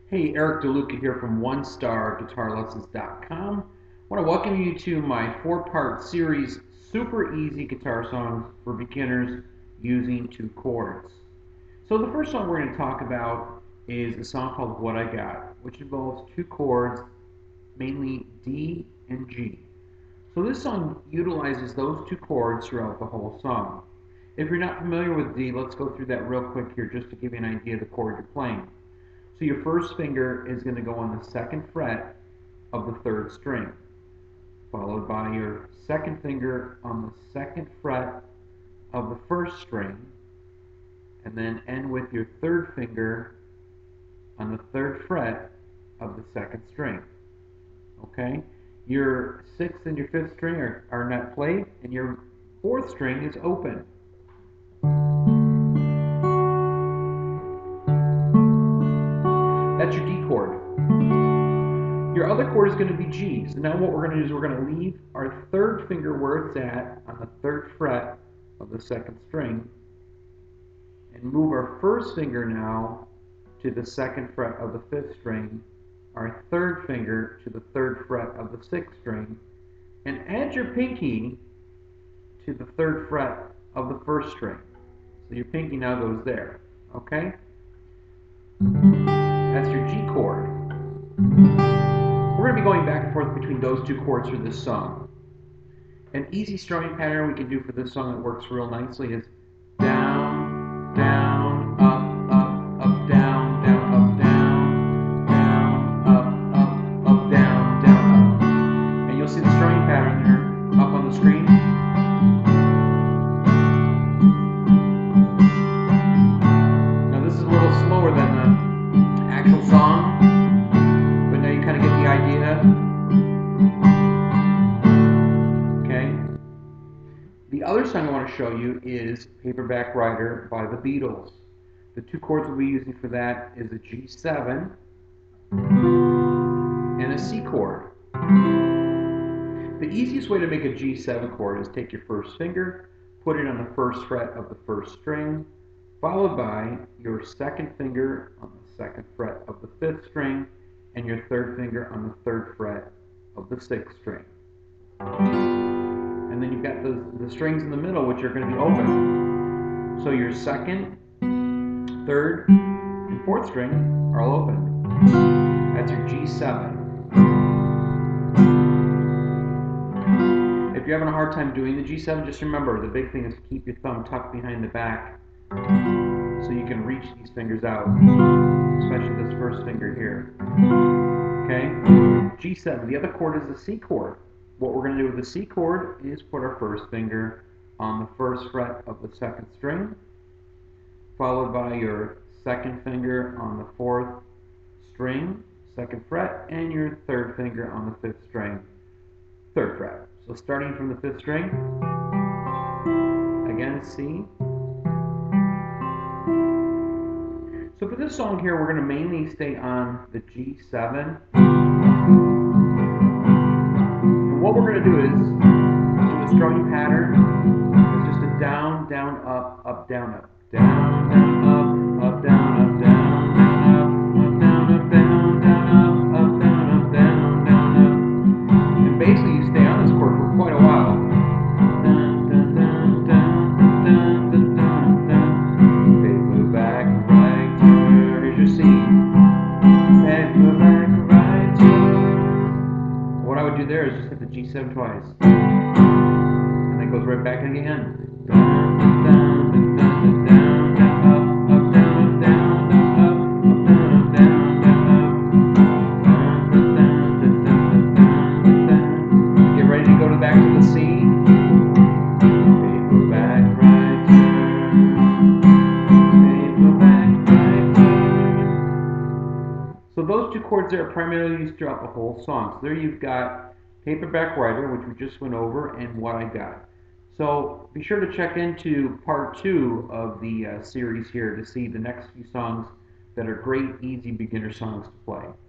Hey, Eric DeLuca here from OneStarGuitarLessons.com. I want to welcome you to my four-part series, Super Easy Guitar Songs for Beginners Using Two Chords. So the first song we're going to talk about is a song called What I Got, which involves two chords, mainly D and G. So this song utilizes those two chords throughout the whole song. If you're not familiar with D, let's go through that real quick here just to give you an idea of the chord you're playing. So your first finger is going to go on the second fret of the third string, followed by your second finger on the second fret of the first string, and then end with your third finger on the third fret of the second string. Okay? Your sixth and your fifth string are not played, and your fourth string is open. That's your D chord. Your other chord is going to be G. So now what we're going to do is we're going to leave our third finger where it's at on the third fret of the second string and move our first finger now to the second fret of the fifth string, our third finger to the third fret of the sixth string, and add your pinky to the third fret of the first string. So your pinky now goes there. Okay? That's your G chord. We're going to be going back and forth between those two chords for this song. An easy strumming pattern we can do for this song that works real nicely is down, down, up, down, down, up, down, down, up, down, down, up. And you'll see the strumming pattern there up on the screen. Now this is a little slower than the actual song, but now you kind of get the idea. Okay. The other song I want to show you is Paperback Writer by the Beatles. The two chords we'll be using for that is a G7 and a C chord. The easiest way to make a G7 chord is take your first finger, put it on the first fret of the first string, followed by your second finger on the second fret of the fifth string, and your third finger on the third fret of the sixth string. And then you've got the strings in the middle, which are going to be open. So your second, third, and fourth string are all open. That's your G7. If you're having a hard time doing the G7, just remember the big thing is to keep your thumb tucked behind the back so you can reach these fingers out, especially this first finger here. Okay? G7. The other chord is the C chord. What we're going to do with the C chord is put our first finger on the first fret of the second string, followed by your second finger on the fourth string, second fret, and your third finger on the fifth string, third fret. So starting from the fifth string, again C. So for this song here, we're going to mainly stay on the G7. And what we're going to do is do a strumming pattern. It's just a down, down, up, down, up. Down, down, up, down, up, down, down, up, down, down, up, down, down, up. And basically you stay on this chord for quite a while. Dun, dun, dun, dun, dun, dun, dun, dun. Paperback writer, here's your C. Paperback writer. What I would do there is just hit the G7 twice. And then it goes right back again. Down, down, down, down, down, up, down, down, up, down, down, down. Get ready to go back to the C. Paperback writer. Paperback writer. So those two chords there are primarily used throughout the whole song. So there you've got Paperback Writer, which we just went over, and What I Got. So be sure to check into part 2 of the series here to see the next few songs that are great, easy beginner songs to play.